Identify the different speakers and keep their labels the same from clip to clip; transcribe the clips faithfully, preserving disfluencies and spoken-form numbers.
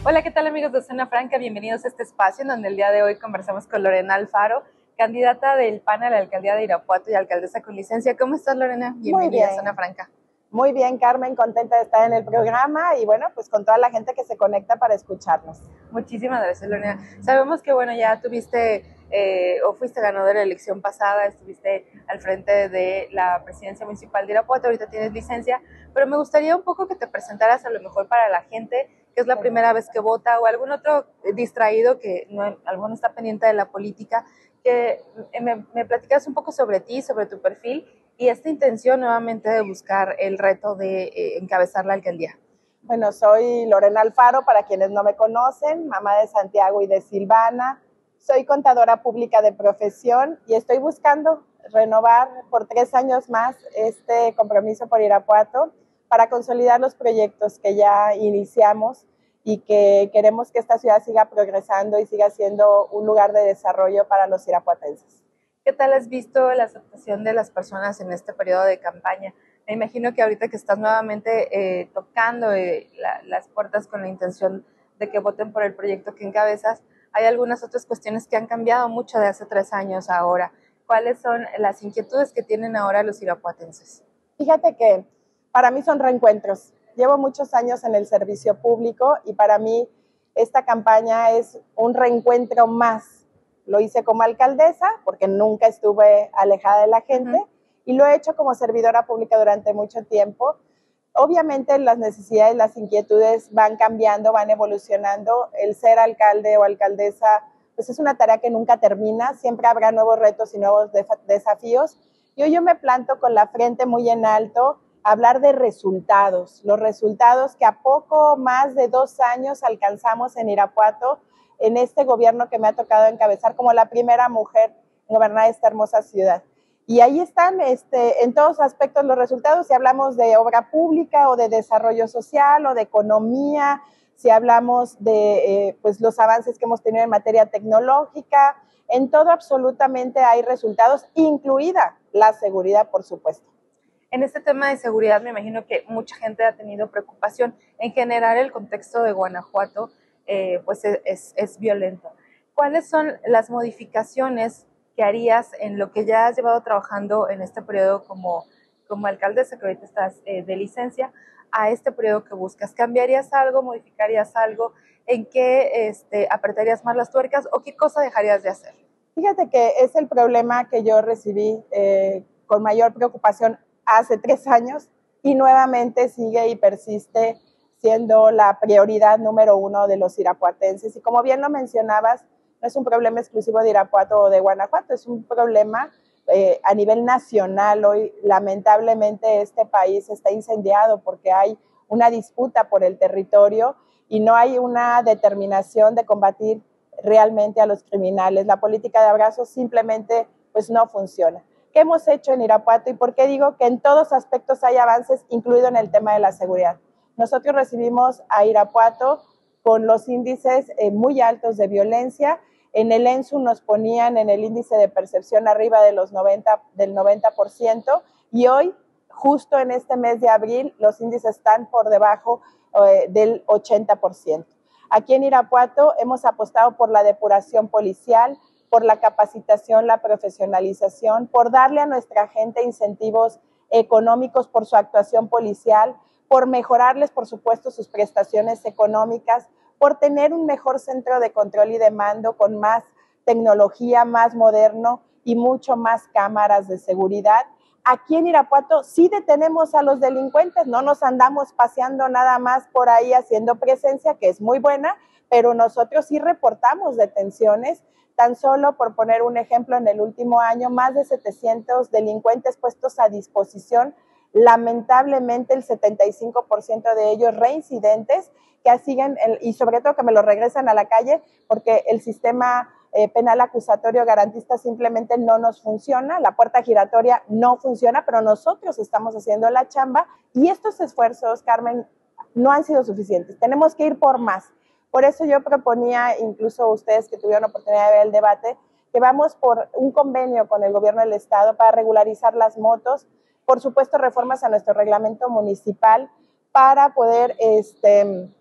Speaker 1: Hola, ¿qué tal amigos de Zona Franca? Bienvenidos a este espacio en donde el día de hoy conversamos con Lorena Alfaro, candidata del P A N a la alcaldía de Irapuato y alcaldesa con licencia. ¿Cómo estás, Lorena? Bienvenida a Zona Franca.
Speaker 2: Muy bien, Carmen, contenta de estar en el programa y bueno, pues con toda la gente que se conecta para escucharnos.
Speaker 1: Muchísimas gracias, Lorena. Sabemos que bueno, ya tuviste eh, o fuiste ganadora de la elección pasada, estuviste al frente de la presidencia municipal de Irapuato, ahorita tienes licencia, pero me gustaría un poco que te presentaras a lo mejor para la gente que es la primera vez que vota o algún otro distraído que no, alguno está pendiente de la política, que me, me platicas un poco sobre ti, sobre tu perfil y esta intención nuevamente de buscar el reto de eh, encabezar la alcaldía.
Speaker 2: Bueno, soy Lorena Alfaro, para quienes no me conocen, mamá de Santiago y de Silvana. Soy contadora pública de profesión y estoy buscando renovar por tres años más este compromiso por Irapuato para consolidar los proyectos que ya iniciamos y que queremos que esta ciudad siga progresando y siga siendo un lugar de desarrollo para los irapuatenses.
Speaker 1: ¿Qué tal has visto la aceptación de las personas en este periodo de campaña? Me imagino que ahorita que estás nuevamente eh, tocando eh, la, las puertas con la intención de que voten por el proyecto que encabezas, hay algunas otras cuestiones que han cambiado mucho de hace tres años a ahora. ¿Cuáles son las inquietudes que tienen ahora los irapuatenses?
Speaker 2: Fíjate que para mí son reencuentros. Llevo muchos años en el servicio público y para mí esta campaña es un reencuentro más. Lo hice como alcaldesa porque nunca estuve alejada de la gente. Uh-huh. Y lo he hecho como servidora pública durante mucho tiempo. Obviamente las necesidades, las inquietudes van cambiando, van evolucionando. El ser alcalde o alcaldesa pues es una tarea que nunca termina. Siempre habrá nuevos retos y nuevos desafíos. Y hoy yo me planto con la frente muy en alto a hablar de resultados. Los resultados que a poco más de dos años alcanzamos en Irapuato, en este gobierno que me ha tocado encabezar como la primera mujer en gobernar esta hermosa ciudad. Y ahí están este, en todos aspectos los resultados, si hablamos de obra pública o de desarrollo social o de economía, si hablamos de eh, pues los avances que hemos tenido en materia tecnológica, en todo absolutamente hay resultados, incluida la seguridad, por supuesto.
Speaker 1: En este tema de seguridad me imagino que mucha gente ha tenido preocupación. En general el contexto de Guanajuato eh, pues es, es, es violento. ¿Cuáles son las modificaciones que harías en lo que ya has llevado trabajando en este periodo como, como alcaldesa, que ahorita estás eh, de licencia, a este periodo que buscas? ¿Cambiarías algo, modificarías algo? ¿En qué este, apretarías más las tuercas o qué cosa dejarías de hacer?
Speaker 2: Fíjate que es el problema que yo recibí eh, con mayor preocupación hace tres años y nuevamente sigue y persiste siendo la prioridad número uno de los irapuatenses. Y como bien lo mencionabas, no es un problema exclusivo de Irapuato o de Guanajuato, es un problema eh, a nivel nacional. Hoy, lamentablemente, este país está incendiado porque hay una disputa por el territorio y no hay una determinación de combatir realmente a los criminales. La política de abrazos simplemente pues, no funciona. ¿Qué hemos hecho en Irapuato y por qué digo que en todos aspectos hay avances, incluido en el tema de la seguridad? Nosotros recibimos a Irapuato con los índices eh, muy altos de violencia. En el ENSU nos ponían en el índice de percepción arriba de los noventa, del noventa por ciento y hoy, justo en este mes de abril, los índices están por debajo eh, del ochenta por ciento. Aquí en Irapuato hemos apostado por la depuración policial, por la capacitación, la profesionalización, por darle a nuestra gente incentivos económicos por su actuación policial, por mejorarles, por supuesto, sus prestaciones económicas, por tener un mejor centro de control y de mando con más tecnología, más moderno y mucho más cámaras de seguridad. Aquí en Irapuato sí detenemos a los delincuentes, no nos andamos paseando nada más por ahí haciendo presencia, que es muy buena, pero nosotros sí reportamos detenciones. Tan solo por poner un ejemplo, en el último año, más de setecientos delincuentes puestos a disposición, lamentablemente el setenta y cinco por ciento de ellos reincidentes, que siguen, el, y sobre todo que me lo regresan a la calle, porque el sistema eh, penal acusatorio garantista simplemente no nos funciona, la puerta giratoria no funciona, pero nosotros estamos haciendo la chamba, y estos esfuerzos, Carmen, no han sido suficientes, tenemos que ir por más. Por eso yo proponía, incluso ustedes que tuvieron oportunidad de ver el debate, que vamos por un convenio con el gobierno del estado para regularizar las motos, por supuesto reformas a nuestro reglamento municipal para poder este,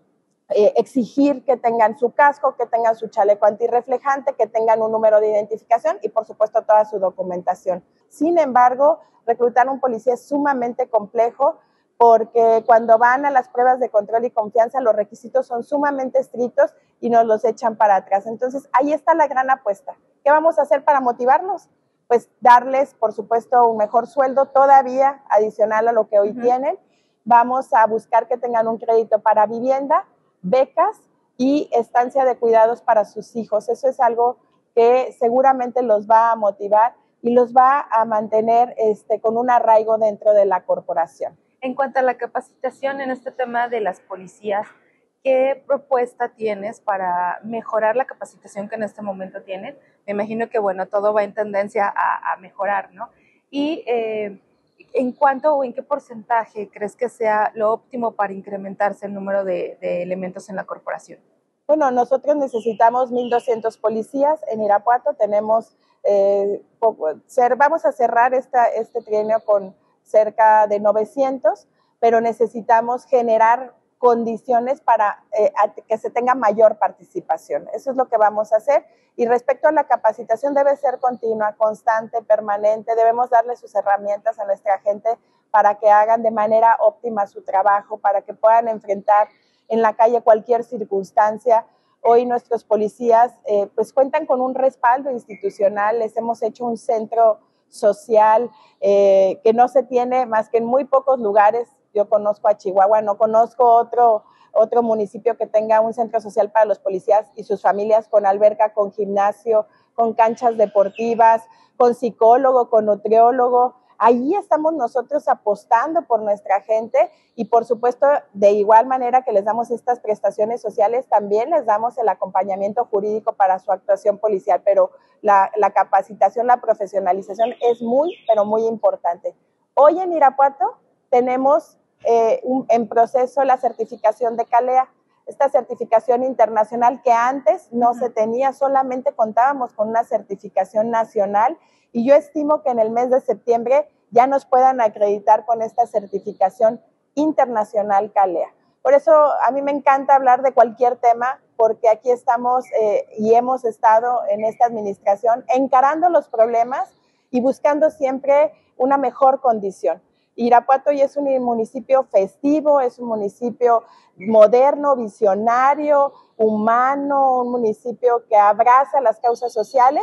Speaker 2: eh, exigir que tengan su casco, que tengan su chaleco antirreflejante, que tengan un número de identificación y por supuesto toda su documentación. Sin embargo, reclutar a un policía es sumamente complejo porque cuando van a las pruebas de control y confianza los requisitos son sumamente estrictos y nos los echan para atrás. Entonces ahí está la gran apuesta. ¿Qué vamos a hacer para motivarlos? Pues darles, por supuesto, un mejor sueldo todavía adicional a lo que hoy uh-huh. tienen. Vamos a buscar que tengan un crédito para vivienda, becas y estancia de cuidados para sus hijos. Eso es algo que seguramente los va a motivar y los va a mantener este, con un arraigo dentro de la corporación.
Speaker 1: En cuanto a la capacitación en este tema de las policías, ¿qué propuesta tienes para mejorar la capacitación que en este momento tienen? Me imagino que, bueno, todo va en tendencia a, a mejorar, ¿no? Y eh, ¿en cuánto o en qué porcentaje crees que sea lo óptimo para incrementarse el número de, de elementos en la corporación?
Speaker 2: Bueno, nosotros necesitamos mil doscientos policías en Irapuato. Tenemos, eh, ser, vamos a cerrar esta, este trienio con cerca de novecientos, pero necesitamos generar condiciones para eh, que se tenga mayor participación. Eso es lo que vamos a hacer. Y respecto a la capacitación, debe ser continua, constante, permanente. Debemos darle sus herramientas a nuestra gente para que hagan de manera óptima su trabajo, para que puedan enfrentar en la calle cualquier circunstancia. Hoy nuestros policías eh, pues cuentan con un respaldo institucional. Les hemos hecho un centro social eh, que no se tiene más que en muy pocos lugares. Yo conozco a Chihuahua, no conozco otro, otro municipio que tenga un centro social para los policías y sus familias con alberca, con gimnasio, con canchas deportivas, con psicólogo, con nutriólogo. Ahí estamos nosotros apostando por nuestra gente y por supuesto de igual manera que les damos estas prestaciones sociales, también les damos el acompañamiento jurídico para su actuación policial, pero la, la capacitación, la profesionalización es muy, pero muy importante. Hoy en Irapuato tenemos eh, un, en proceso la certificación de CALEA, esta certificación internacional que antes no uh-huh. se tenía, solamente contábamos con una certificación nacional y yo estimo que en el mes de septiembre ya nos puedan acreditar con esta certificación internacional CALEA. Por eso a mí me encanta hablar de cualquier tema porque aquí estamos eh, y hemos estado en esta administración encarando los problemas y buscando siempre una mejor condición. Irapuato hoy es un municipio festivo, es un municipio moderno, visionario, humano, un municipio que abraza las causas sociales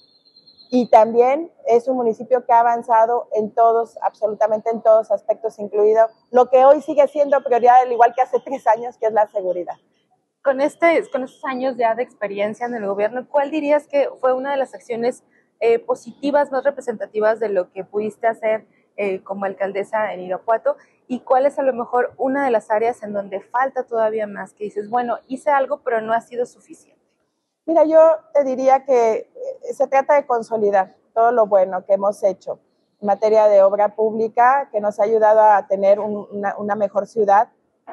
Speaker 2: y también es un municipio que ha avanzado en todos, absolutamente en todos aspectos, incluido lo que hoy sigue siendo prioridad, al igual que hace tres años, que es la seguridad.
Speaker 1: Con, este, con estos años ya de experiencia en el gobierno, ¿cuál dirías que fue una de las acciones eh, positivas, más representativas de lo que pudiste hacer Eh, como alcaldesa en Irapuato, y cuál es a lo mejor una de las áreas en donde falta todavía más, que dices, bueno, hice algo pero no ha sido suficiente?
Speaker 2: Mira, yo te diría que se trata de consolidar todo lo bueno que hemos hecho en materia de obra pública, que nos ha ayudado a tener un, una, una mejor ciudad.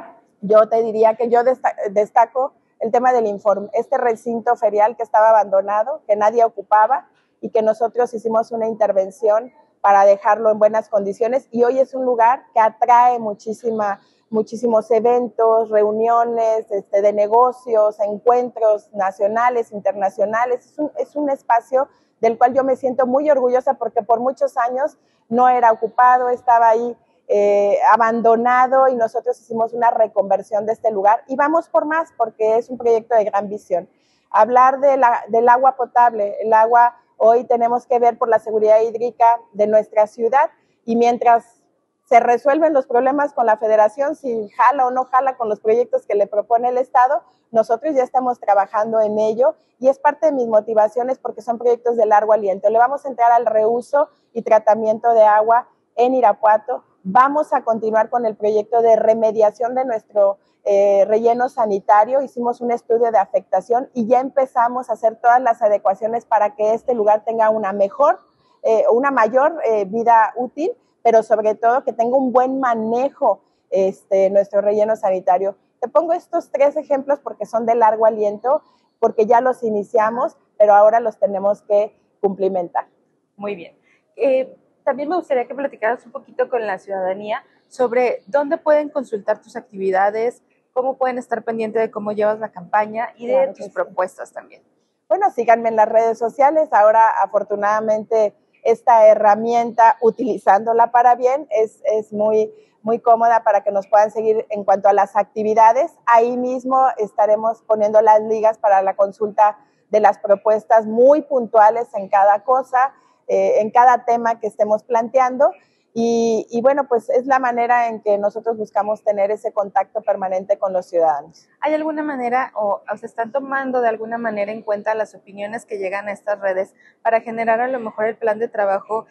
Speaker 2: Yo te diría que yo destaco el tema del informe, este recinto ferial que estaba abandonado, que nadie ocupaba y que nosotros hicimos una intervención para dejarlo en buenas condiciones y hoy es un lugar que atrae muchísima, muchísimos eventos, reuniones este, de negocios, encuentros nacionales, internacionales. Es un, es un espacio del cual yo me siento muy orgullosa porque por muchos años no era ocupado, estaba ahí eh, abandonado y nosotros hicimos una reconversión de este lugar y vamos por más porque es un proyecto de gran visión. Hablar de la, del agua potable, el agua. Hoy tenemos que ver por la seguridad hídrica de nuestra ciudad y mientras se resuelven los problemas con la federación, si jala o no jala con los proyectos que le propone el Estado, nosotros ya estamos trabajando en ello y es parte de mis motivaciones porque son proyectos de largo aliento. Le vamos a entrar al reuso y tratamiento de agua en Irapuato. Vamos a continuar con el proyecto de remediación de nuestro Eh, relleno sanitario, hicimos un estudio de afectación y ya empezamos a hacer todas las adecuaciones para que este lugar tenga una mejor, eh, una mayor eh, vida útil, pero sobre todo que tenga un buen manejo este, nuestro relleno sanitario. Te pongo estos tres ejemplos porque son de largo aliento, porque ya los iniciamos, pero ahora los tenemos que cumplimentar.
Speaker 1: Muy bien. Eh, también me gustaría que platicaras un poquito con la ciudadanía sobre dónde pueden consultar tus actividades, cómo pueden estar pendientes de cómo llevas la campaña y de
Speaker 2: Claro
Speaker 1: tus
Speaker 2: que sí.
Speaker 1: propuestas también.
Speaker 2: Bueno, síganme en las redes sociales. Ahora, afortunadamente, esta herramienta, utilizándola para bien, es, es muy, muy cómoda para que nos puedan seguir en cuanto a las actividades. Ahí mismo estaremos poniendo las ligas para la consulta de las propuestas muy puntuales en cada cosa, eh, en cada tema que estemos planteando. Y, y bueno, pues es la manera en que nosotros buscamos tener ese contacto permanente con los ciudadanos.
Speaker 1: ¿Hay alguna manera o, o se están tomando de alguna manera en cuenta las opiniones que llegan a estas redes para generar a lo mejor el plan de trabajo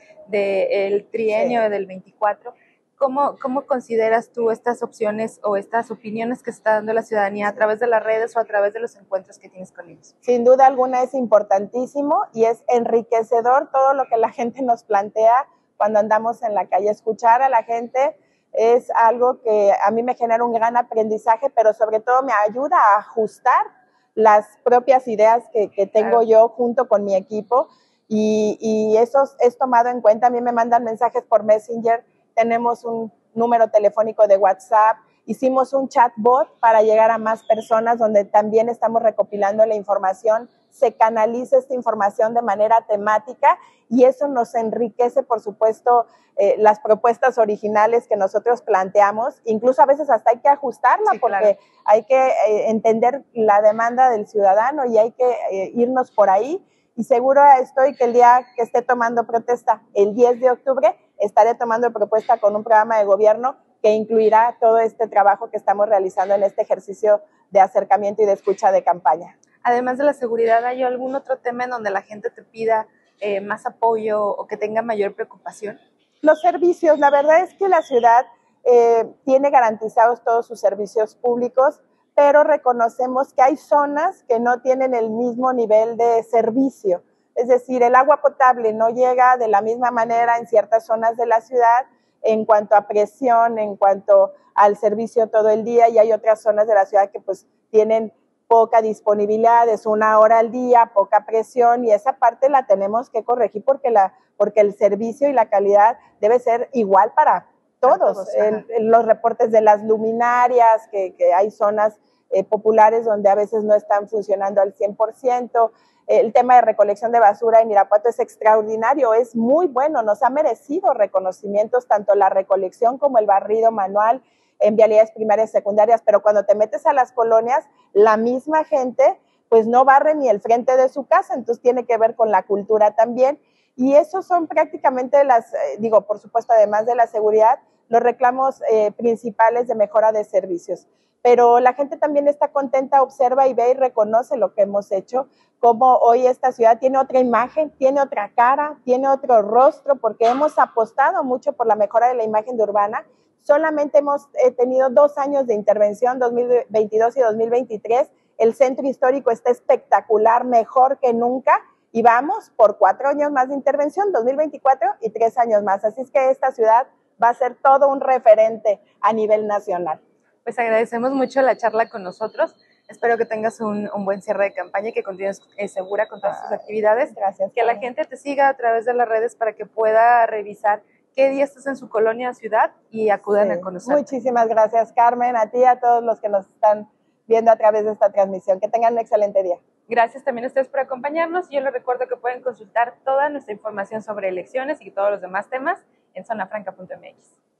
Speaker 1: del trienio
Speaker 2: Sí.
Speaker 1: del veinticuatro? ¿Cómo, ¿Cómo consideras tú estas opciones o estas opiniones que está dando la ciudadanía a través de las redes o a través de los encuentros que tienes con ellos?
Speaker 2: Sin duda alguna es importantísimo y es enriquecedor todo lo que la gente nos plantea cuando andamos en la calle. Escuchar a la gente es algo que a mí me genera un gran aprendizaje, pero sobre todo me ayuda a ajustar las propias ideas que, que tengo
Speaker 1: Claro.
Speaker 2: yo junto con mi equipo y, y eso es tomado en cuenta. A mí me mandan mensajes por Messenger, tenemos un número telefónico de WhatsApp, hicimos un chatbot para llegar a más personas donde también estamos recopilando la información, se canaliza esta información de manera temática y eso nos enriquece, por supuesto, eh, las propuestas originales que nosotros planteamos. Incluso a veces hasta hay que ajustarla
Speaker 1: Sí,
Speaker 2: porque
Speaker 1: claro.
Speaker 2: hay que eh, entender la demanda del ciudadano y hay que eh, irnos por ahí. Y seguro estoy que el día que esté tomando protesta, el diez de octubre, estaré tomando propuesta con un programa de gobierno que incluirá todo este trabajo que estamos realizando en este ejercicio de acercamiento y de escucha de campaña.
Speaker 1: Además de la seguridad, ¿hay algún otro tema en donde la gente te pida eh, más apoyo o que tenga mayor preocupación?
Speaker 2: Los servicios, la verdad es que la ciudad eh, tiene garantizados todos sus servicios públicos, pero reconocemos que hay zonas que no tienen el mismo nivel de servicio. Es decir, el agua potable no llega de la misma manera en ciertas zonas de la ciudad en cuanto a presión, en cuanto al servicio todo el día, y hay otras zonas de la ciudad que pues tienen poca disponibilidad, es una hora al día, poca presión, y esa parte la tenemos que corregir porque, la, porque el servicio y la calidad debe ser igual para todos. Para todos el, los reportes de las luminarias, que, que hay zonas eh, populares donde a veces no están funcionando al cien por ciento. El tema de recolección de basura en Irapuato es extraordinario, es muy bueno, nos ha merecido reconocimientos tanto la recolección como el barrido manual en vialidades primarias y secundarias, pero cuando te metes a las colonias, la misma gente pues no barre ni el frente de su casa, entonces tiene que ver con la cultura también, y esos son prácticamente las, eh, digo, por supuesto, además de la seguridad, los reclamos eh, principales de mejora de servicios. Pero la gente también está contenta, observa y ve y reconoce lo que hemos hecho, como hoy esta ciudad tiene otra imagen, tiene otra cara, tiene otro rostro, porque hemos apostado mucho por la mejora de la imagen de urbana. Solamente hemos eh, tenido dos años de intervención, dos mil veintidós y dos mil veintitrés. El centro histórico está espectacular, mejor que nunca, y vamos por cuatro años más de intervención, dos mil veinticuatro y tres años más. Así es que esta ciudad va a ser todo un referente a nivel nacional.
Speaker 1: Pues agradecemos mucho la charla con nosotros. Espero que tengas un, un buen cierre de campaña y que continúes eh, segura con todas tus actividades.
Speaker 2: Gracias.
Speaker 1: Que la gente te siga a través de las redes para que pueda revisar qué día estás en su colonia o ciudad y acudan sí. a conocer.
Speaker 2: Muchísimas gracias, Carmen, a ti y a todos los que nos están viendo a través de esta transmisión. Que tengan un excelente día.
Speaker 1: Gracias también a ustedes por acompañarnos. Yo les recuerdo que pueden consultar toda nuestra información sobre elecciones y todos los demás temas en zona franca punto m x.